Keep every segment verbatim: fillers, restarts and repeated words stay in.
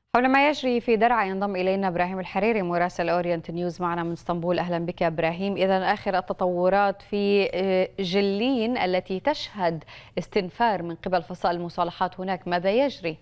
حول ما يجري في درعا ينضم إلينا إبراهيم الحريري مراسل أورينت نيوز معنا من اسطنبول. أهلا بك إبراهيم. إذا آخر التطورات في جلين التي تشهد استنفار من قبل فصائل المصالحات هناك، ماذا يجري؟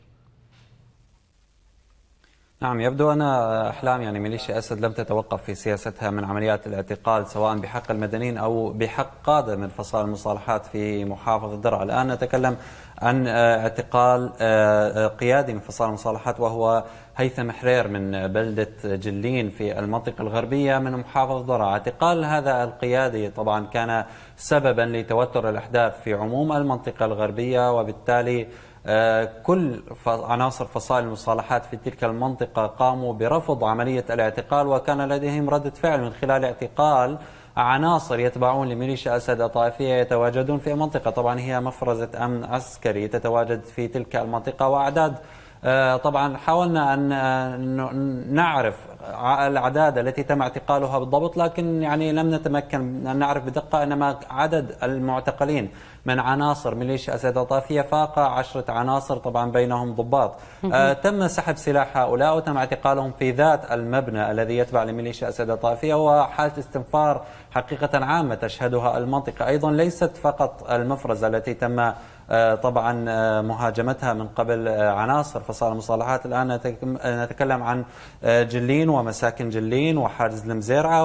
نعم، يبدو أن أحلام يعني ميليشيا أسد لم تتوقف في سياستها من عمليات الاعتقال سواء بحق المدنيين أو بحق قادة من فصائل المصالحات في محافظة درعا. الآن نتكلم عن اعتقال قيادي من فصائل المصالحات وهو هيثم حرير من بلدة جلين في المنطقة الغربية من محافظة درعا. اعتقال هذا القيادي طبعا كان سببا لتوتر الأحداث في عموم المنطقة الغربية، وبالتالي كل عناصر فصائل المصالحات في تلك المنطقة قاموا برفض عملية الاعتقال، وكان لديهم ردة فعل من خلال اعتقال عناصر يتبعون لميليشيا أسد الطائفية يتواجدون في المنطقة. طبعا هي مفرزة أمن عسكري تتواجد في تلك المنطقة، وأعداد طبعا حاولنا أن نعرف الأعداد التي تم اعتقالها بالضبط، لكن يعني لم نتمكن أن نعرف بدقة، إنما عدد المعتقلين من عناصر ميليشيا أسد الطائفية فاق عشرة عناصر، طبعا بينهم ضباط. آه تم سحب سلاح هؤلاء وتم اعتقالهم في ذات المبنى الذي يتبع لميليشيا أسد الطائفية، وحالة استنفار حقيقة عامة تشهدها المنطقة. أيضا ليست فقط المفرزة التي تم طبعا مهاجمتها من قبل عناصر فصائل المصالحات، الآن نتكلم عن جلين ومساكن جلين وحارز المزيرعة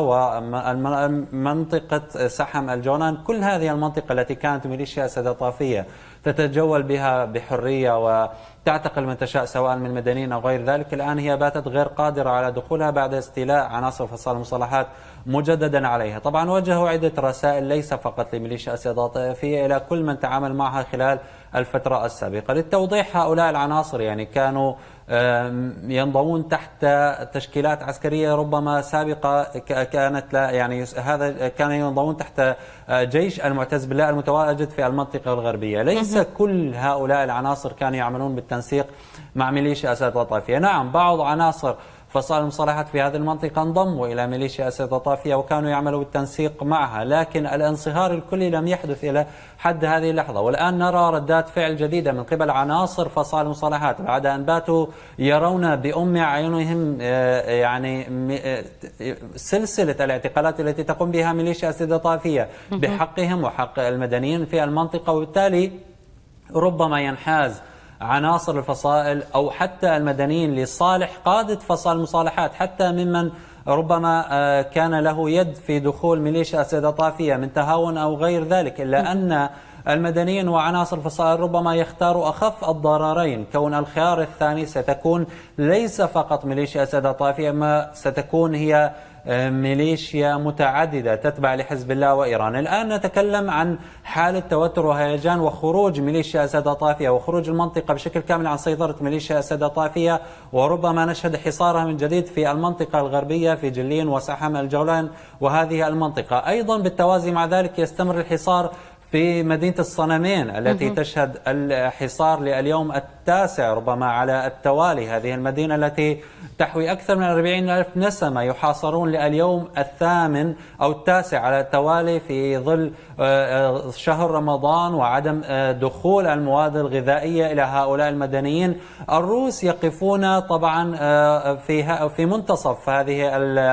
ومنطقة سحم الجولان. كل هذه المنطقة التي كانت ميليشيا أسد الطائفية تتجول بها بحرية وتعتقل من تشاء سواء من المدنيين أو غير ذلك، الآن هي باتت غير قادرة على دخولها بعد استيلاء عناصر فصائل المصالحات مجددا عليها. طبعا وجهوا عدة رسائل ليس فقط لميليشيا أسد الطائفية، إلى كل من تعامل معها خلال الفترة السابقة. للتوضيح، هؤلاء العناصر يعني كانوا ينضمون تحت تشكيلات عسكرية ربما سابقة كانت لا يعني هذا كانوا ينضمون تحت جيش المعتز بالله المتواجد في المنطقة الغربية. ليس كل هؤلاء العناصر كانوا يعملون بالتنسيق مع ميليشيا أسد الطائفية. نعم، بعض عناصر فصائل المصالحات في هذه المنطقة انضموا إلى ميليشيا أسد الطائفية وكانوا يعملوا بالتنسيق معها، لكن الانصهار الكلي لم يحدث إلى حد هذه اللحظة. والآن نرى ردات فعل جديدة من قبل عناصر فصائل المصالحات بعد أن باتوا يرون بأم أعينهم يعني سلسلة الاعتقالات التي تقوم بها ميليشيا أسد الطائفية بحقهم وحق المدنيين في المنطقة، وبالتالي ربما ينحاز عناصر الفصائل أو حتى المدنيين لصالح قادة فصائل المصالحات، حتى ممن ربما كان له يد في دخول ميليشيا أسد الطائفية من تهاون أو غير ذلك، إلا أن المدنيين وعناصر الفصائل ربما يختاروا أخف الضررين، كون الخيار الثاني ستكون ليس فقط ميليشيا أسد الطائفية، ما ستكون هي ميليشيا متعددة تتبع لحزب الله وإيران. الآن نتكلم عن حالة توتر وهيجان وخروج ميليشيا أسد الطائفية وخروج المنطقة بشكل كامل عن سيطرة ميليشيا أسد الطائفية، وربما نشهد حصارها من جديد في المنطقة الغربية في جلين وسحم الجولان وهذه المنطقة. أيضا بالتوازي مع ذلك يستمر الحصار في مدينة الصنمين التي تشهد الحصار لليوم التاسع ربما على التوالي. هذه المدينة التي تحوي أكثر من أربعين ألف نسمة يحاصرون لليوم الثامن أو التاسع على التوالي في ظل شهر رمضان وعدم دخول المواد الغذائية إلى هؤلاء المدنيين. الروس يقفون طبعا في في منتصف هذه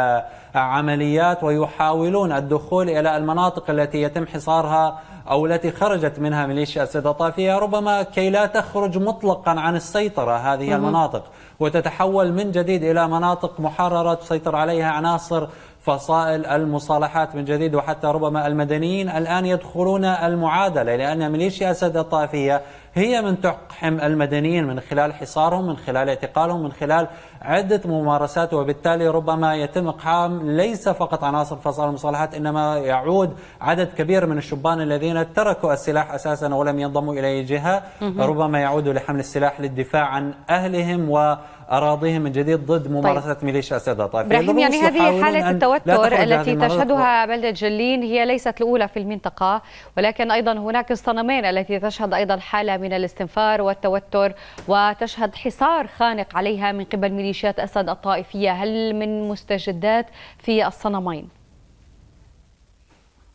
العمليات ويحاولون الدخول إلى المناطق التي يتم حصارها أو التي خرجت منها ميليشيا أسد الطائفية، ربما كي لا تخرج مطلقا عن السيطرة هذه المناطق وتتحول من جديد إلى مناطق محررة تسيطر عليها عناصر فصائل المصالحات من جديد، وحتى ربما المدنيين الآن يدخلون المعادلة، لأن ميليشيا أسد الطائفية هي من تقحم المدنيين من خلال حصارهم، من خلال اعتقالهم، من خلال عدة ممارسات، وبالتالي ربما يتم إقحام ليس فقط عناصر فصائل المصالحات، إنما يعود عدد كبير من الشبان الذين تركوا السلاح أساسا ولم ينضموا إلى أي جهة، ربما يعودوا لحمل السلاح للدفاع عن أهلهم وأراضيهم من جديد ضد ممارسات طيب. ميليشيا أسد الطائفية. إبراهيم، يعني هذه حالة التوتر التي تشهدها بلدة جلين هي ليست الأولى في المنطقة، ولكن أيضا هناك الصنمين التي تشهد أيضا حالة من الاستنفار والتوتر وتشهد حصار خانق عليها من قبل ميليشيات أسد الطائفية. هل من مستجدات في الصنمين؟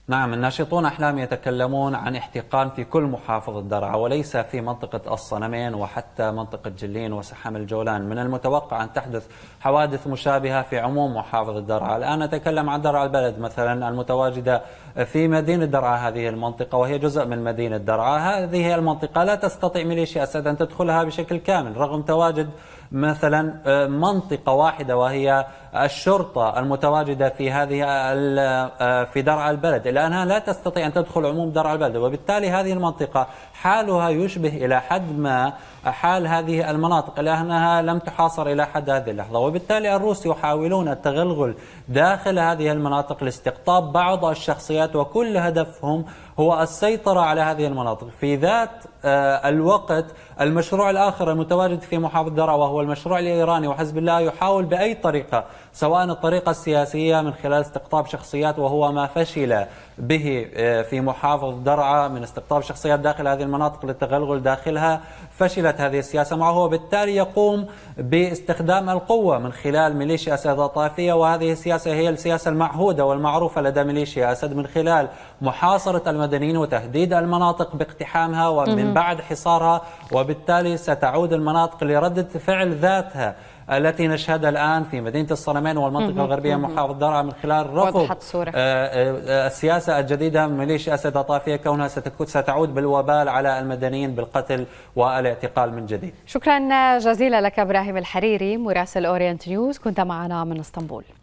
نعم، الناشطون أحلام يتكلمون عن احتقان في كل محافظة درعا وليس في منطقة الصنمين وحتى منطقة جلين وسحام الجولان. من المتوقع أن تحدث حوادث مشابهة في عموم محافظة درعا. الآن نتكلم عن درعا البلد مثلا المتواجدة في مدينة درعا، هذه المنطقة وهي جزء من مدينة درعا. هذه المنطقة لا تستطيع ميليشيا أسد أن تدخلها بشكل كامل رغم تواجد مثلا منطقة واحدة وهي الشرطة المتواجدة في هذه في درعا البلد، الآن لا تستطيع أن تدخل عموم درعا البلد، وبالتالي هذه المنطقة حالها يشبه إلى حد ما حال هذه المناطق لأنها لم تحاصر إلى حد هذه اللحظة. وبالتالي الروس يحاولون التغلغل داخل هذه المناطق لاستقطاب بعض الشخصيات، وكل هدفهم هو السيطرة على هذه المناطق. في ذات الوقت المشروع الآخر المتواجد في محافظة درعا وهو المشروع الإيراني وحزب الله يحاول بأي طريقة، سواء الطريقة السياسية من خلال استقطاب شخصيات، وهو ما فشل به في محافظة درعا من استقطاب شخصيات داخل هذه المناطق للتغلغل داخلها، فشلت هذه السياسة معه، وبالتالي يقوم باستخدام القوة من خلال ميليشيا أسد الطائفية. وهذه السياسة هي السياسة المعهودة والمعروفة لدى ميليشيا أسد من خلال محاصرة المدنيين وتهديد المناطق باقتحامها ومن بعد حصارها، وبالتالي ستعود المناطق لردة فعل ذاتها التي نشهدها الآن في مدينة الصنمين والمنطقة الغربية من محافظة درعا من خلال رفض السياسة الجديدة من ميليشيا أسد الطائفية كونها ستعود بالوبال على المدنيين بالقتل والاعتقال من جديد. شكرا جزيلا لك إبراهيم الحريري مراسل أورينت نيوز، كنت معنا من اسطنبول.